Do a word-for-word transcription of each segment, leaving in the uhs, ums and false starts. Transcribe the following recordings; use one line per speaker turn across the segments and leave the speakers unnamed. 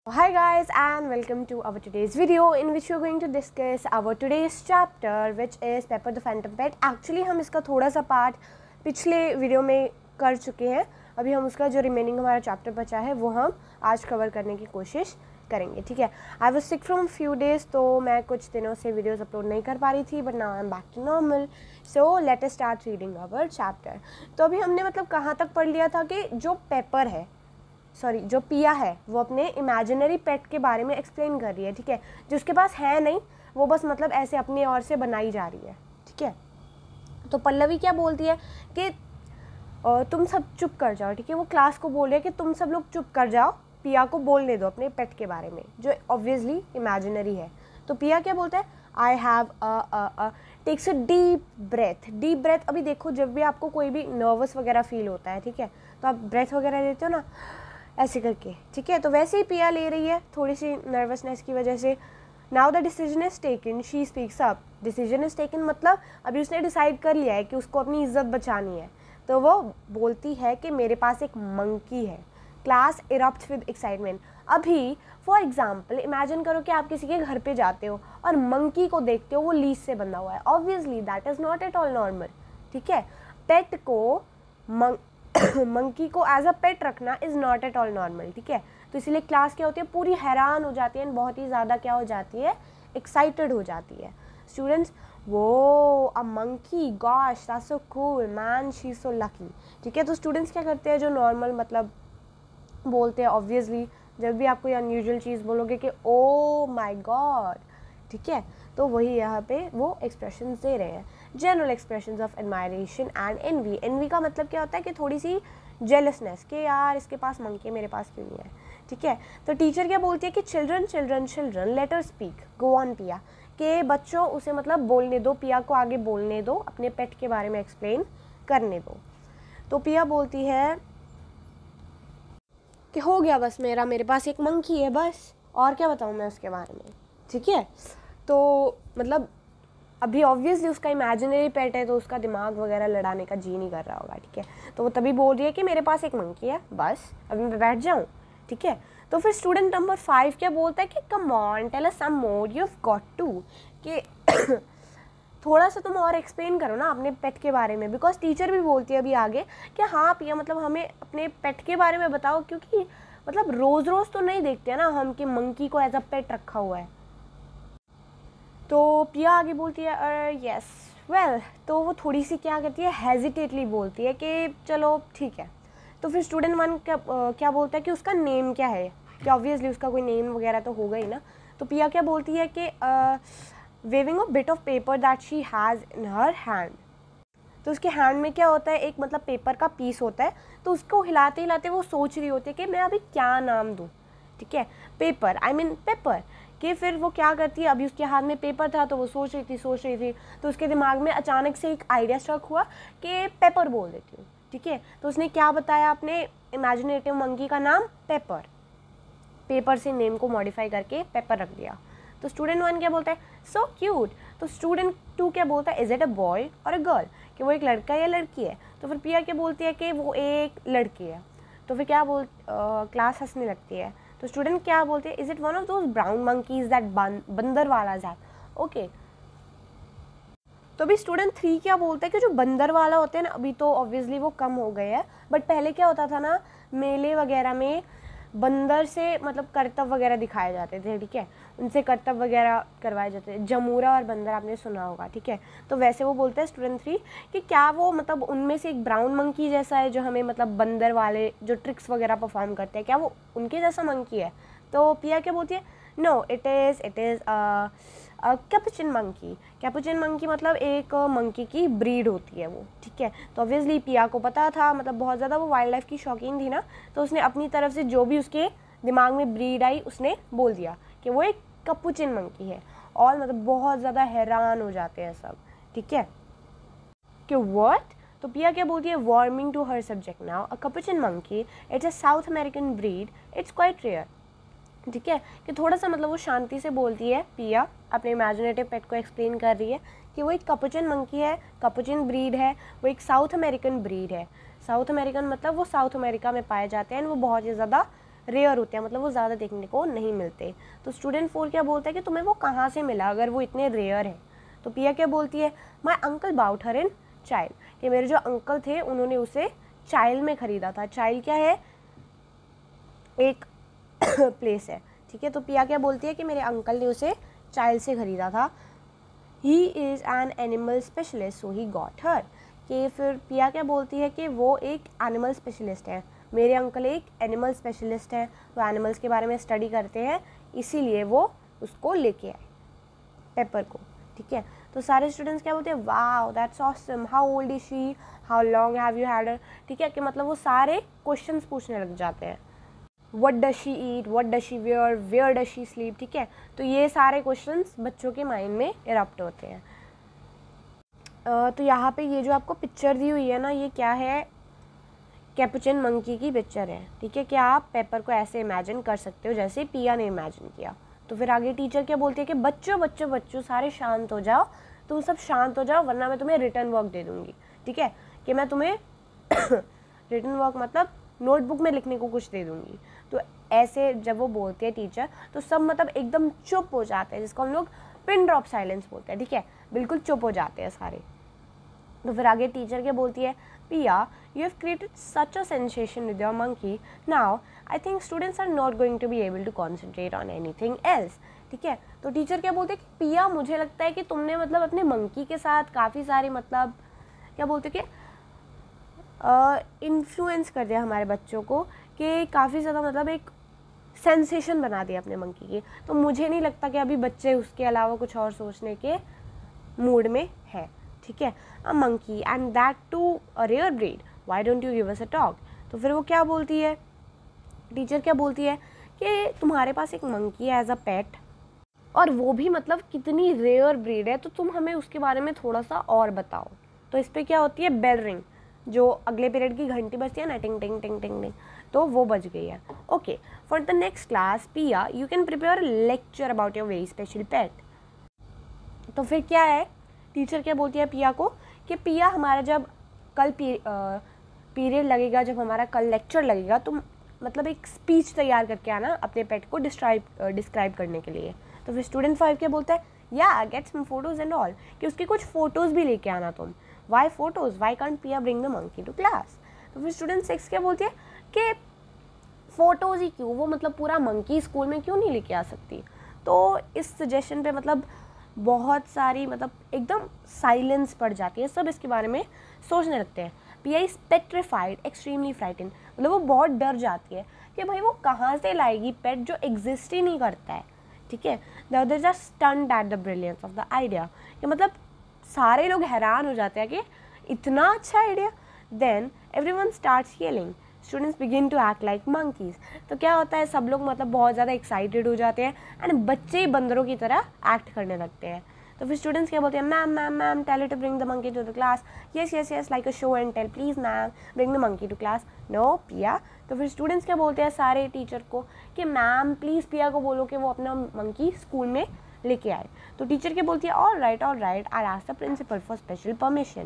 Hi guys and welcome to our today's video in which we are going to discuss our today's chapter which is Pepper the Phantom Pet. Actually हम इसका थोड़ा सा part पिछले video में कर चुके हैं. अभी हम उसका जो रिमेनिंग हमारा चैप्टर बचा है वो हम आज कवर करने की कोशिश करेंगे. ठीक है. I was sick from few days, तो मैं कुछ दिनों से वीडियोस अपलोड नहीं कर पा रही थी, but now I am back to normal. So let us start reading our chapter. तो अभी हमने मतलब कहाँ तक पढ़ लिया था कि जो पेपर है सॉरी जो पिया है वो अपने इमेजिनरी पेट के बारे में एक्सप्लेन कर रही है. ठीक है. जो उसके पास है नहीं वो बस मतलब ऐसे अपनी ओर से बनाई जा रही है. ठीक है. तो पल्लवी क्या बोलती है कि तुम सब चुप कर जाओ. ठीक है. वो क्लास को बोल रही है कि तुम सब लोग चुप कर जाओ, पिया को बोलने दो अपने पेट के बारे में जो ऑब्वियसली इमेजिनरी है. तो पिया क्या बोलता है, I have a takes a deep breath. Deep breath अभी देखो जब भी आपको कोई भी नर्वस वगैरह फील होता है, ठीक है, तो आप ब्रेथ वगैरह लेते हो ना ऐसे करके. ठीक है. तो वैसे ही पिया ले रही है थोड़ी सी नर्वसनेस की वजह से. Now the decision is taken, she speaks up. Decision is taken मतलब अभी उसने डिसाइड कर लिया है कि उसको अपनी इज्जत बचानी है. तो वो बोलती है कि मेरे पास एक मंकी है. Class erupts with excitement. अभी फॉर एग्जाम्पल इमेजिन करो कि आप किसी के घर पे जाते हो और मंकी को देखते हो, वो लीज से बंधा हुआ है. Obviously that is not at all normal. ठीक है. पेट को मंक मंकी को एज अ पेट रखना is not at all normal. ठीक है. तो इसीलिए क्लास क्या होती है, पूरी हैरान हो जाती है, बहुत ही ज़्यादा क्या हो जाती है, एक्साइटेड हो जाती है. Students, wow a monkey, gosh that's so cool man, she is so lucky. ठीक है. तो स्टूडेंट्स क्या करते हैं, जो नॉर्मल मतलब बोलते हैं ऑब्वियसली जब भी आप कोई अनयूजुअल चीज़ बोलोगे कि ओ माई गॉड. ठीक है. तो वही यहाँ पे वो एक्सप्रेशन दे रहे हैं, general expressions of admiration and envy. Envy का मतलब क्या होता है कि थोड़ी सी जेलसनेस कि यार इसके पास मंकी है, मेरे पास क्यों नहीं है. ठीक है. तो टीचर क्या बोलती है कि children children children let us speak, go on Pia, कि बच्चों उसे मतलब बोलने दो, पिया को आगे बोलने दो, अपने पेट के बारे में एक्सप्लेन करने दो. तो पिया बोलती है कि हो गया बस मेरा, मेरे पास एक मंकी है बस, और क्या बताऊँ मैं उसके बारे में. ठीक है. तो मतलब अभी ऑब्वियसली उसका इमेजिनरी पेट है तो उसका दिमाग वगैरह लड़ाने का जी नहीं कर रहा होगा. ठीक है. तो वो तभी बोल रही है कि मेरे पास एक मंकी है बस, अभी मैं बैठ जाऊँ. ठीक है. तो फिर स्टूडेंट नंबर फाइव क्या बोलता है कि come on tell us some more, you have got to, कि थोड़ा सा तुम और एक्सप्लेन करो ना अपने पेट के बारे में. बिकॉज टीचर भी बोलती है अभी आगे कि हाँ पिया मतलब हमें अपने पेट के बारे में बताओ, क्योंकि मतलब रोज़ रोज़ तो नहीं देखते हैं ना हम कि मंकी को एज अ पेट रखा हुआ है. तो पिया आगे बोलती है यस वेल. तो वो थोड़ी सी क्या कहती है, हेजिटेटली बोलती है कि चलो ठीक है. तो फिर स्टूडेंट वन क्या uh, क्या बोलता है कि उसका नेम क्या है, कि ऑब्वियसली उसका कोई नेम वगैरह तो होगा ही ना. तो पिया क्या बोलती है कि waving a bit of paper that she has in her hand. तो उसके हैंड में क्या होता है, एक मतलब पेपर का पीस होता है. तो उसको हिलाते हिलाते वो सोच रही होती है कि मैं अभी क्या नाम दूँ. ठीक है. Paper I mean paper. कि फिर वो क्या करती है, अभी उसके हाथ में पेपर था तो वो सोच रही थी सोच रही थी तो उसके दिमाग में अचानक से एक आइडिया स्ट्रक हुआ कि पेपर बोल देती हूँ. ठीक है. तो उसने क्या बताया, अपने इमेजिनेटिव मंकी का नाम पेपर, पेपर से नेम को मॉडिफाई करके पेपर रख दिया. तो स्टूडेंट वन क्या बोलता है, सो क्यूट. तो स्टूडेंट टू क्या बोलता है, इज इट अ बॉय और अ गर्ल, कि वो एक लड़का या लड़की है. तो फिर पिया क्या बोलती है कि वो एक लड़की है. तो फिर क्या बोल क्लास हंसने लगती है. तो स्टूडेंट क्या बोलते हैं, is it one of those brown monkeys that बंदर वाला दैट. ओके. तो अभी स्टूडेंट थ्री क्या बोलते हैं कि जो बंदर वाला होते हैं ना, अभी तो ऑब्वियसली वो कम हो गए हैं, बट पहले क्या होता था ना, मेले वगैरह में बंदर से मतलब करतब वगैरह दिखाए जाते थे. ठीक है. उनसे करतब वगैरह करवाए जाते थे. जमूरा और बंदर आपने सुना होगा. ठीक है. तो वैसे वो बोलते हैं स्टूडेंट थ्री कि क्या वो मतलब उनमें से एक ब्राउन मंकी जैसा है जो हमें मतलब बंदर वाले जो ट्रिक्स वगैरह परफॉर्म करते हैं, क्या वो उनके जैसा मंकी है. तो पिया क्या बोलती है, no it is it is capuchin monkey. Capuchin monkey मतलब एक मंकी की ब्रीड होती है वो. ठीक है. तो ऑब्वियसली पिया को पता था, मतलब बहुत ज़्यादा वो वाइल्ड लाइफ की शौकीन थी ना, तो उसने अपनी तरफ से जो भी उसके दिमाग में ब्रीड आई उसने बोल दिया कि वो एक कैपुचिन मंकी है. और मतलब बहुत ज़्यादा हैरान हो जाते हैं सब. ठीक है. कि व्हाट. तो पिया क्या बोलती है, warming to her subject now, a capuchin monkey it's a South American breed, it's quite rare. ठीक है. कि थोड़ा सा मतलब वो शांति से बोलती है, पिया अपने इमेजिनेटिव पेट को एक्सप्लेन कर रही है कि वो एक कैपुचिन मंकी है, कैपुचिन ब्रीड है, वो एक साउथ अमेरिकन ब्रीड है. साउथ अमेरिकन मतलब वो साउथ अमेरिका में पाए जाते हैं, वो बहुत ही ज़्यादा रेयर होते हैं, मतलब वो ज़्यादा देखने को नहीं मिलते। तो स्टूडेंट फोर क्या बोलता है कि तुम्हें वो कहाँ से मिला अगर वो इतने रेयर है। तो पिया क्या बोलती है, my uncle bought her in child, कि मेरे जो अंकल थे उन्होंने उसे चाइल्ड में ख़रीदा था। चाइल्ड क्या है, एक प्लेस है, ठीक है। तो पिया क्या बोलती है कि मेरे अंकल ने उसे चाइल्ड से ख़रीदा था। He is an animal specialist so he got her, कि फिर पिया क्या बोलती है कि वो एक एनिमल स्पेशलिस्ट है, मेरे अंकल एक एनिमल स्पेशलिस्ट हैं, वो एनिमल्स के बारे में स्टडी करते हैं, इसीलिए वो उसको लेके आए पेपर को, ठीक है। तो सारे स्टूडेंट्स क्या बोलते हैं, wow that's awesome, how old is she, how long have you had her, ठीक है। कि मतलब वो सारे क्वेश्चंस पूछने लग जाते हैं, what does she eat, what does she wear, where does she sleep, ठीक है। तो ये सारे क्वेश्चंस बच्चों के माइंड में इरप्ट होते हैं। uh, तो यहाँ पे ये जो आपको पिक्चर दी हुई है ना, ये क्या है, कैपुचिन मंकी की पिक्चर है, ठीक है। क्या आप पेपर को ऐसे इमेजिन कर सकते हो जैसे पिया ने इमेजिन किया। तो फिर आगे टीचर क्या बोलती है कि बच्चों बच्चों बच्चों सारे शांत हो जाओ, तुम सब शांत हो जाओ वरना मैं तुम्हें रिटर्न वर्क दे दूँगी, ठीक है। कि मैं तुम्हें रिटर्न वर्क मतलब नोटबुक में लिखने को कुछ दे दूँगी। तो ऐसे जब वो बोलती है टीचर, तो सब मतलब एकदम चुप हो जाते हैं, जिसको हम लोग पिन ड्रॉप साइलेंस बोलते हैं, ठीक है। बिल्कुल चुप हो जाते हैं सारे। तो फिर आगे टीचर क्या बोलती है, पिया you have created such a sensation with your monkey, now I think students are not going to be able to concentrate on anything else, ठीक है। तो टीचर क्या बोलते हैं कि पिया मुझे लगता है कि तुमने मतलब अपने मंकी के साथ काफ़ी सारे मतलब क्या बोलते कि इन्फ्लुएंस कर दिया हमारे बच्चों को, कि काफ़ी ज़्यादा मतलब एक सेंसेशन बना दिया अपने मंकी की। तो मुझे नहीं लगता कि अभी बच्चे उसके अलावा कुछ और सोचने के मूड में है, ठीक है। A monkey and that too a rare breed, why don't you give us a talk. तो फिर वो क्या बोलती है, टीचर क्या बोलती है कि तुम्हारे पास एक मंकी है एज अ पेट, और वो भी मतलब कितनी रेयर ब्रीड है, तो तुम हमें उसके बारे में थोड़ा सा और बताओ। तो इस पर क्या होती है, बेल रिंग, जो अगले पीरियड की घंटी बजती है ना, टिंग टिंग टिंग टिंग टिंग, तो वो बज गई है। Okay, for the next class Pia you can prepare lecture about your very special pet. तो फिर क्या है, टीचर क्या बोलती है पिया को कि पिया हमारा जब कल पी, पीरियड लगेगा, जब हमारा कल लेक्चर लगेगा, तो मतलब एक स्पीच तैयार करके आना अपने पेट को डिस्क्राइब डिस्क्राइब करने के लिए। तो फिर स्टूडेंट फाइव क्या बोलता है, या get some photos and all, कि उसकी कुछ फ़ोटोज़ भी लेके आना तुम। Why photos, why can't Pia bring the monkey to class. तो फिर स्टूडेंट सिक्स क्या बोलती है कि फ़ोटोज़ ही क्यों, वो मतलब पूरा मंकी स्कूल में क्यों नहीं लेके आ सकती। तो इस सजेशन पे मतलब बहुत सारी मतलब एकदम साइलेंस पड़ जाती है, सब इसके बारे में सोचने लगते हैं। पिया इज पेट्रिफाइड एक्सट्रीमली फ्राइटेंड, मतलब वो बहुत डर जाती है कि भाई वो कहाँ से लाएगी पेट जो एग्जिस्ट ही नहीं करता है, ठीक है। The others are stunned at the brilliance of the idea, कि मतलब सारे लोग हैरान हो जाते हैं कि इतना अच्छा idea. Then everyone starts yelling, students begin to act like monkeys. तो क्या होता है, सब लोग मतलब बहुत ज़्यादा एक्साइटेड हो जाते हैं एंड बच्चे ही बंदरों की तरह एक्ट करने लगते हैं। तो फिर स्टूडेंट्स क्या बोलते हैं, ma'am ma'am ma'am tell it to bring the monkey to the class, yes yes yes like a show and tell, please ma'am bring the monkey to class, no Pia. तो फिर स्टूडेंट्स क्या बोलते हैं सारे teacher को कि ma'am please पिया को बोलो कि वो अपना मंकी स्कूल में लेके आए। तो टीचर क्या बोलती है, all right all right I ask the principal for special permission.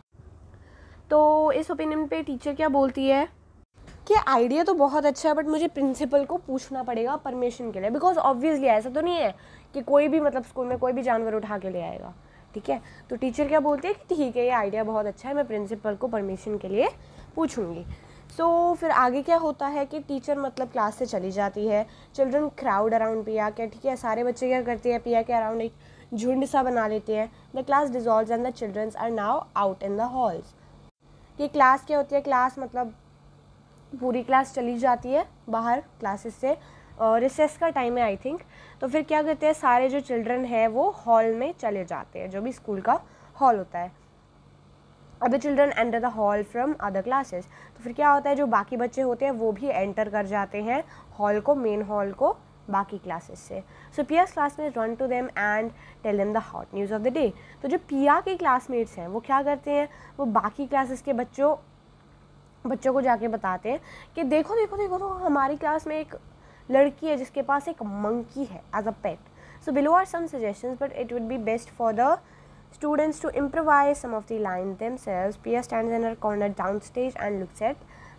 तो इस ओपिनियन पे टीचर क्या बोलती है कि आइडिया तो बहुत अच्छा है बट मुझे प्रिंसिपल को पूछना पड़ेगा परमिशन के लिए, बिकॉज ऑब्वियसली ऐसा तो नहीं है कि कोई भी मतलब स्कूल में कोई भी जानवर उठा के ले आएगा, ठीक है। तो टीचर क्या बोलती है कि ठीक है ये आइडिया बहुत अच्छा है, मैं प्रिंसिपल को परमिशन के लिए पूछूंगी। सो so, फिर आगे क्या होता है कि टीचर मतलब क्लास से चली जाती है, चिल्ड्रन क्राउड अराउंड पिया के, ठीक है। सारे बच्चे क्या करते हैं, पिया के अराउंड एक झुंड सा बना लेते हैं। The class dissolves and the childrens are now out in the halls. ये क्लास क्या होती है, क्लास मतलब पूरी क्लास चली जाती है बाहर क्लासेस से, और रिसेस का टाइम है आई थिंक। तो फिर क्या करते हैं, सारे जो चिल्ड्रन हैं वो हॉल में चले जाते हैं, जो भी स्कूल का हॉल होता है। अब the children enter the hall from other classes. तो फिर क्या होता है, जो बाकी बच्चे होते हैं वो भी एंटर कर जाते हैं हॉल को, मेन हॉल को, बाकी क्लासेस से। So Pia's classmates run to them and tell them the hot news of the day. तो जो पिया के क्लासमेट्स हैं वो क्या करते हैं, वो बाकी क्लासेस के बच्चों बच्चों को जाके बताते हैं कि देखो देखो देखो तो हमारी क्लास में एक लड़की है जिसके पास एक मंकी है as a pet. So below are some suggestions but it would be best for the students to improvise some of the lines themselves. Pia stands in her corner downstage and looks at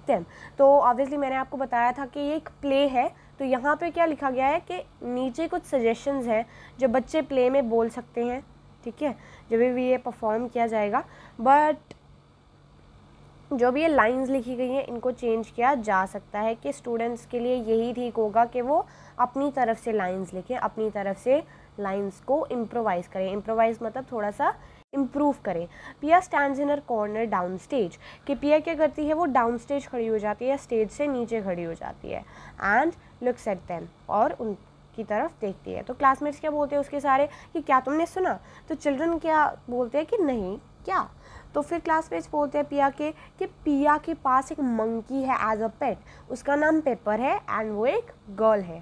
them. तो obviously मैंने आपको बताया था कि ये एक play है, तो यहाँ पे क्या लिखा गया है कि नीचे कुछ सजेशंस हैं जो बच्चे प्ले में बोल सकते हैं, ठीक है, जब भी ये परफॉर्म किया जाएगा। बट जो भी ये लाइंस लिखी गई हैं इनको चेंज किया जा सकता है कि स्टूडेंट्स के लिए यही ठीक होगा कि वो अपनी तरफ से लाइंस लिखें, अपनी तरफ से लाइंस को इम्प्रोवाइज करें। इम्प्रोवाइज मतलब थोड़ा सा इम्प्रूव करें। Pia stands in her corner downstage, कि पिया क्या करती है, वो डाउन स्टेज खड़ी हो जाती है, स्टेज से नीचे खड़ी हो जाती है। एंड लुक्स एट देम, और उनकी तरफ देखती है। तो क्लासमेट्स क्या बोलते हैं उसके सारे कि क्या तुमने सुना? तो चिल्ड्रन क्या बोलते हैं कि नहीं, क्या? तो फिर क्लासमेट्स बोलते हैं पिया के कि पिया के पास एक मंकी है एज अ पेट, उसका नाम पेपर है एंड वो एक गर्ल है।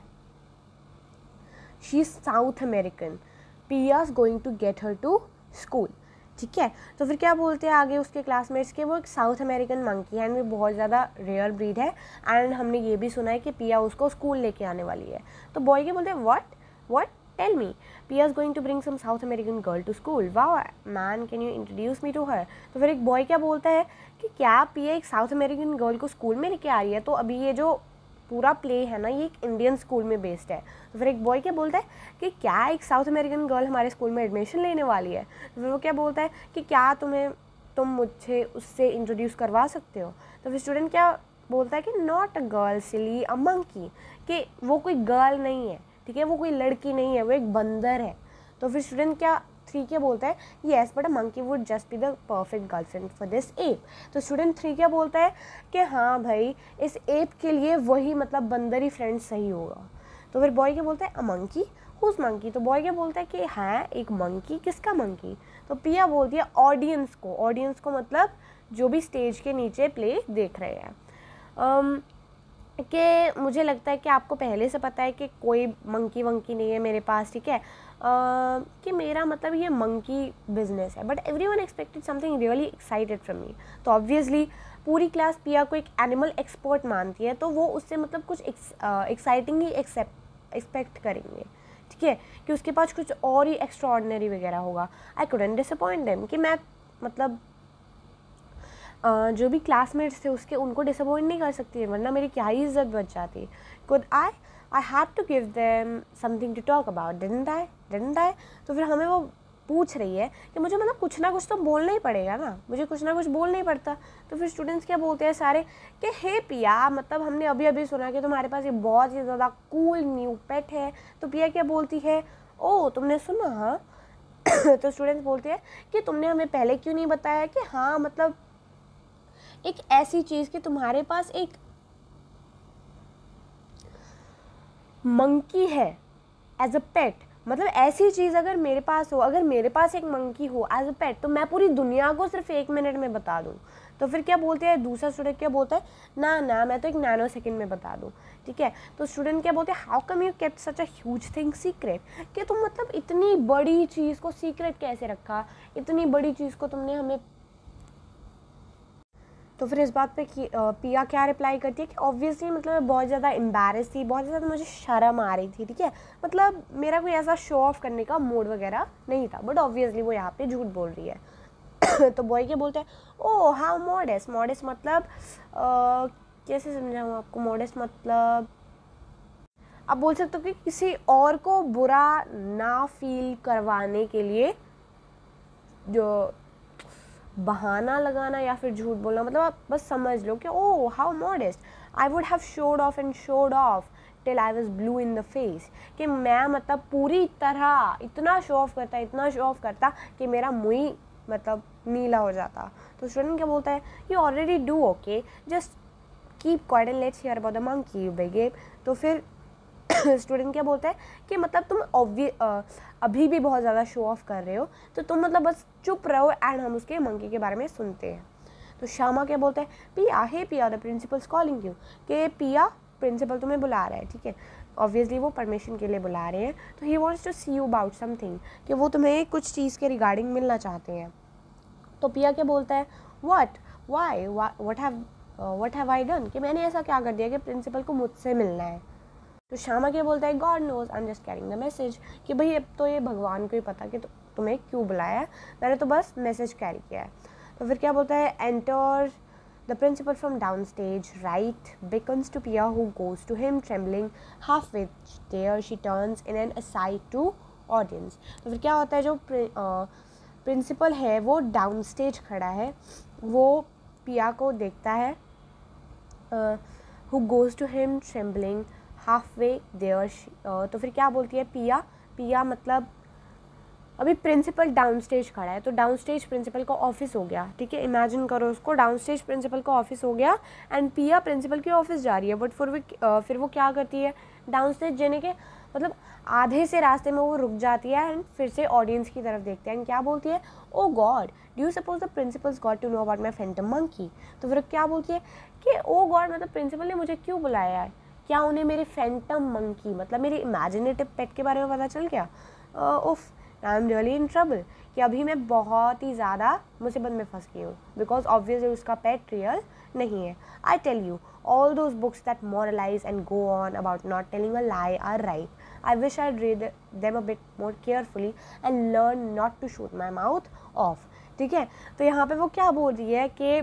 She is South American, Pia is going to get her to school, ठीक है। तो फिर क्या बोलते हैं आगे उसके क्लासमेट्स के, वो एक साउथ अमेरिकन मंकी है एंड वो बहुत ज़्यादा रेयर ब्रीड है एंड हमने ये भी सुना है कि पिया उसको स्कूल लेके आने वाली है। तो बॉय के बोलते हैं what what tell me, Pia is going to bring some South American girl to school, wow man can you introduce me to her. तो फिर एक बॉय क्या बोलता है कि क्या पिया एक साउथ अमेरिकन गर्ल को स्कूल में लेके आ रही है? तो अभी ये जो पूरा प्ले है ना ये एक इंडियन स्कूल में बेस्ड है। तो फिर एक बॉय क्या बोलता है कि क्या एक साउथ अमेरिकन गर्ल हमारे स्कूल में एडमिशन लेने वाली है? तो फिर वो क्या बोलता है कि क्या तुम्हें तुम मुझे उससे इंट्रोड्यूस करवा सकते हो? तो फिर स्टूडेंट क्या बोलता है कि not a girl silly a monkey, कि वो कोई गर्ल नहीं है, ठीक है, वो कोई लड़की नहीं है, वो एक बंदर है। तो फिर स्टूडेंट क्या थ्री क्या बोलता है, yes but a monkey would just be the perfect girlfriend for this ape. तो स्टूडेंट थ्री क्या बोलता है कि हाँ भाई इस एप के लिए वही मतलब बंदर ही फ्रेंड सही होगा। तो फिर बॉय क्या बोलता है, अ मंकी हुज मंकी। तो बॉय क्या बोलता है कि हाँ एक मंकी, किसका मंकी? तो पिया बोलती है ऑडियंस को, ऑडियंस को मतलब जो भी स्टेज के नीचे प्ले देख रहे हैं। um, कि मुझे लगता है कि आपको पहले से पता है कि कोई मंकी वंकी नहीं है मेरे पास, ठीक है, uh, कि मेरा मतलब ये मंकी बिजनेस है। But everyone expected something really excited from me. तो ऑब्वियसली पूरी क्लास पिया को एक एनिमल एक्सपर्ट मानती है, तो वो उससे मतलब कुछ एक्साइटिंग ही एक्सपेक्ट करेंगे, ठीक है, कि उसके पास कुछ और ही एक्स्ट्रा ऑर्डिनरी वगैरह होगा। आई कुडंट डिसअपॉइंट देम, कि मैं मतलब Uh, जो भी क्लासमेट्स थे उसके उनको डिसअपॉइंट नहीं कर सकती है, वरना मेरी क्या ही इज्जत बच जाती। Could I I had to give them something to talk about, didn't I didn't I. तो फिर हमें वो पूछ रही है कि मुझे मतलब कुछ ना कुछ तो बोलना ही पड़ेगा ना, मुझे कुछ ना कुछ बोलना ही पड़ता। तो फिर स्टूडेंट्स क्या बोलते हैं सारे कि हे पिया, मतलब हमने अभी अभी सुना कि तुम्हारे पास ये बहुत ही ज़्यादा कूल न्यू पेट है। तो पिया क्या बोलती है, ओ तुमने सुना? हाँ। तो स्टूडेंट्स बोलते हैं कि तुमने हमें पहले क्यों नहीं बताया कि हाँ मतलब एक ऐसी चीज़ कि तुम्हारे पास एक मंकी है एज अ पेट, मतलब ऐसी चीज़ अगर मेरे पास हो, अगर मेरे पास एक मंकी हो एज अ पेट, तो मैं पूरी दुनिया को सिर्फ एक मिनट में बता दूँ। तो फिर क्या बोलते हैं दूसरा स्टूडेंट क्या बोलता है, ना ना मैं तो एक नैनो सेकेंड में बता दूँ, ठीक है। तो स्टूडेंट क्या बोलते हैं, how come you kept such a huge thing secret, कि तुम मतलब इतनी बड़ी चीज़ को सीक्रेट कैसे रखा, इतनी बड़ी चीज़ को तुमने हमें। तो फिर इस बात पे कि पिया क्या रिप्लाई करती है कि ऑब्वियसली मतलब बहुत ज़्यादा एम्बैरेस थी, बहुत ज़्यादा मुझे शर्म आ रही थी, ठीक है, मतलब मेरा कोई ऐसा शो ऑफ करने का मूड वगैरह नहीं था। बट ऑब्वियसली वो यहाँ पे झूठ बोल रही है। तो बॉय क्या बोलते हैं, ओ हाउ मॉडेस्ट, मॉडेस्ट मतलब आ, कैसे समझाऊँ आपको, मॉडेस्ट मतलब आप बोल सकते हो कि किसी और को बुरा ना फील करवाने के लिए जो बहाना लगाना या फिर झूठ बोलना, मतलब आप बस समझ लो कि oh how modest, I would have showed off and showed off till I was blue in the face, कि मैं मतलब पूरी तरह इतना शो ऑफ करता इतना शो ऑफ करता कि मेरा मुंह मतलब नीला हो जाता। तो स्टूडेंट क्या बोलता है, you already do okay, just keep quiet and let's hear about the monkey you big ape. तो फिर स्टूडेंट क्या बोलता है कि मतलब तुम ऑब्वियस अभी भी बहुत ज़्यादा शो ऑफ कर रहे हो, तो तुम मतलब बस चुप रहो एंड हम उसके मंकी के बारे में सुनते हैं। तो श्यामा क्या बोलता है, पिया हे पिया द प्रिंसिपल्स कॉलिंग यू, कि पिया प्रिंसिपल तुम्हें बुला रहा है, ठीक है, ऑब्वियसली वो परमिशन के लिए बुला रहे हैं। तो he wants to see you about something, कि वो तुम्हें कुछ चीज़ के रिगार्डिंग मिलना चाहते हैं। तो पिया क्या बोलता है, what why what have what have I done, कि मैंने ऐसा क्या कर दिया कि प्रिंसिपल को मुझसे मिलना है। तो श्यामा क्या बोलता है, God knows I am just carrying the message, कि भाई अब तो ये भगवान को ही पता कि तो, तुम्हें क्यों बुलाया है, मैंने तो बस मैसेज कैरी किया है। तो फिर क्या बोलता है, enter The principal from downstage right beckons to Pia, who goes to him trembling. Halfway there she turns in an aside to audience. तो फिर क्या होता है, जो प्रिंसिपल uh, है वो डाउन स्टेज खड़ा है, वो पिया को देखता है. Who goes to him trembling half way there. तो फिर क्या बोलती है पिया, पिया मतलब अभी प्रिंसिपल डाउन स्टेज खड़ा है, तो डाउन स्टेज प्रिंसिपल का ऑफिस हो गया, ठीक है. इमेजिन करो उसको, डाउन स्टेज प्रिंसिपल का ऑफिस हो गया एंड पिया प्रिंसिपल के ऑफिस जा रही है. बट फिर वो फिर वो क्या करती है, डाउन स्टेज जाने के मतलब आधे से रास्ते में वो रुक जाती है एंड फिर से ऑडियंस की तरफ देखते हैं. क्या बोलती है, oh God do you suppose the principal's got to know about my phantom monkey. तो फिर क्या बोलती है कि ओ गॉड मतलब प्रिंसिपल ने मुझे क्यों बुलाया है, क्या उन्हें मेरे फैंटम मंकी मतलब मेरे इमेजिनेटिव पेट के बारे में पता चल गया. उफ, I am really in trouble, कि अभी मैं बहुत ही ज़्यादा मुसीबत में फंस गई हूँ, बिकॉज ऑब्वियसली उसका पेट रियल नहीं है. I tell you all those books that moralize and go on about not telling a lie are right. I wish I'd read them a bit more carefully and learn not to shoot my mouth off. ठीक है, तो यहाँ पे वो क्या बोल रही है कि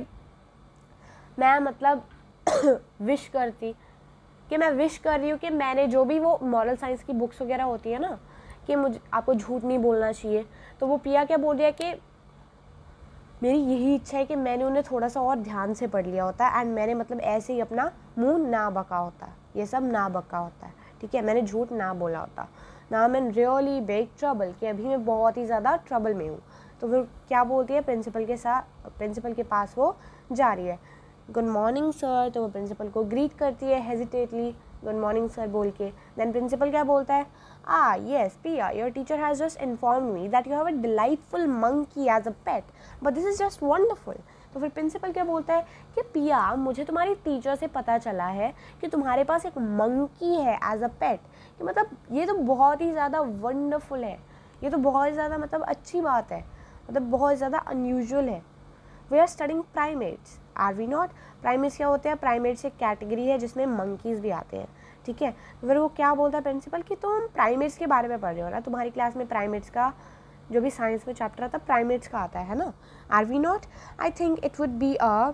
मैं मतलब विश करती कि मैं विश कर रही हूँ कि मैंने जो भी वो मॉरल साइंस की बुक्स वगैरह होती है ना, कि मुझे आपको झूठ नहीं बोलना चाहिए, तो वो पिया क्या बोल रही है कि मेरी यही इच्छा है कि मैंने उन्हें थोड़ा सा और ध्यान से पढ़ लिया होता एंड मैंने मतलब ऐसे ही अपना मुंह ना बका होता, ये सब ना बका होता है, ठीक है, मैंने झूठ ना बोला होता. ना मैं रियली बिग ट्रबल, कि अभी मैं बहुत ही ज़्यादा ट्रबल में हूँ. तो फिर क्या बोलती है, प्रिंसिपल के साथ प्रिंसिपल के पास वो जा रही है. गुड मॉर्निंग सर, तो वो प्रिंसिपल को ग्रीट करती है हेजिटेटली, गुड मॉर्निंग सर बोल के. देन प्रिंसिपल क्या बोलता है, ah yes Pia, your teacher has just informed me that you have a delightful monkey as a pet, but this is just wonderful. तो फिर प्रिंसिपल क्या बोलता है कि पिया मुझे तुम्हारी टीचर से पता चला है कि तुम्हारे पास एक मंकी है एज अ पेट, कि मतलब ये तो बहुत ही ज़्यादा वंडरफुल है, ये तो बहुत ही ज़्यादा मतलब अच्छी बात है, मतलब बहुत ज़्यादा अनयूजुअल है. We are studying primates are we not. Primates क्या होते हैं, प्राइमेट्स एक कैटेगरी है जिसमें मंकीज़ भी आते हैं, ठीक है. फिर वो क्या बोलता है प्रिंसिपल कि तुम प्राइमेट्स के बारे में पढ़ रहे हो ना, तुम्हारी क्लास में प्राइमेट्स का जो भी साइंस में चैप्टर आता है प्राइमेट्स का आता है ना, are we not. I think it would be a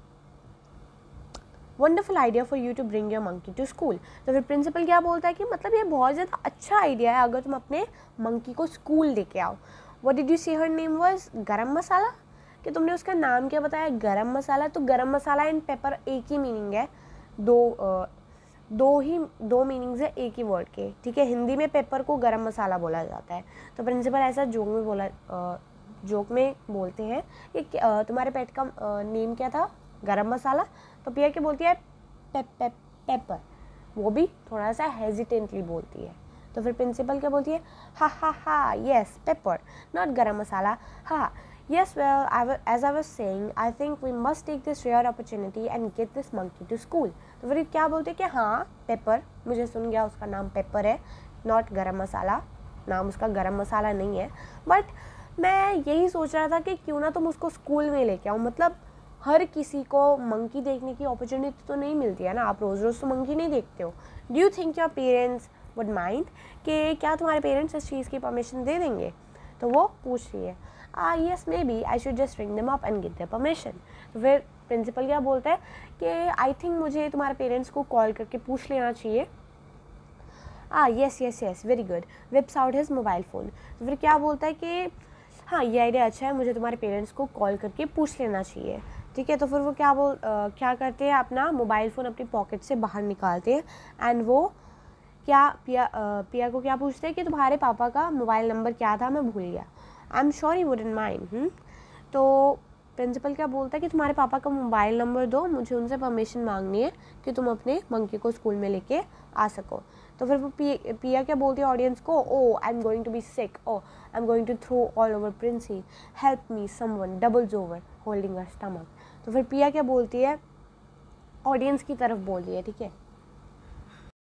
wonderful idea for you to bring your monkey to school. तो फिर प्रिंसिपल क्या बोलता है कि मतलब ये बहुत ज़्यादा अच्छा आइडिया है अगर तुम अपने मंकी को स्कूल लेके आओ. व्हाट डिड यू से हर नेम वाज, गरम मसाला, कि तुमने उसका नाम क्या बताया, गरम मसाला. तो गरम मसाला एंड पेपर एक ही मीनिंग है, दो uh, दो ही दो मीनिंग्स है एक ही वर्ड के, ठीक है. हिंदी में पेपर को गरम मसाला बोला जाता है. तो प्रिंसिपल ऐसा जोक में बोला जोक में बोलते हैं कि तुम्हारे पेट का नेम क्या था, गरम मसाला. तो पिया क्या बोलती है, पे, पे, पेपर, वो भी थोड़ा सा हेजिटेंटली बोलती है. तो फिर प्रिंसिपल क्या बोलती है, हा हा हा येस पेपर नॉट गरम मसाला, हा yes well I w- as I was saying I think we must take this rare opportunity and get this monkey to school. तो फिर क्या बोलते हैं कि हाँ पेपर, मुझे सुन गया उसका नाम पेपर है, नॉट गरम मसाला, नाम उसका गरम मसाला नहीं है. बट मैं यही सोच रहा था कि क्यों ना तुम उसको स्कूल में लेके आओ, मतलब हर किसी को मंकी देखने की अपॉर्चुनिटी तो नहीं मिलती है ना, आप रोज़ रोज़ तो मंकी नहीं देखते हो. Do you think your parents would mind, कि क्या तुम्हारे पेरेंट्स इस चीज़ की परमिशन दे देंगे. तो वो पूछ रही है, ah yes maybe I should just ring them up and get their permission. तो फिर प्रिंसिपल क्या बोलता है कि आई थिंक मुझे तुम्हारे पेरेंट्स को कॉल करके पूछ लेना चाहिए. ah yes yes yes very good whips out his mobile phone. तो फिर क्या बोलता है कि हाँ ये आइडिया अच्छा है, मुझे तुम्हारे पेरेंट्स को कॉल करके पूछ लेना चाहिए, ठीक है. तो फिर वो क्या बोल आ, क्या करते हैं, अपना मोबाइल फ़ोन अपनी पॉकेट से बाहर निकालते हैं एंड वो क्या पिया आ, पिया को क्या पूछते हैं कि तुम्हारे पापा का मोबाइल नंबर क्या था, मैं भूल गया. I am sure you wouldn't mind. तो प्रिंसिपल क्या बोलता है कि तुम्हारे पापा का मोबाइल नंबर दो, मुझे उनसे परमिशन मांगनी है कि तुम अपने मंकी को स्कूल में लेके आ सको. तो फिर वो पी, पिया क्या बोलती है ऑडियंस को, oh I am going to be sick, oh I am going to throw all over princy, help me someone doubles over holding a stomach. तो फिर पिया क्या बोलती है, ऑडियंस की तरफ बोल रही है, ठीक है,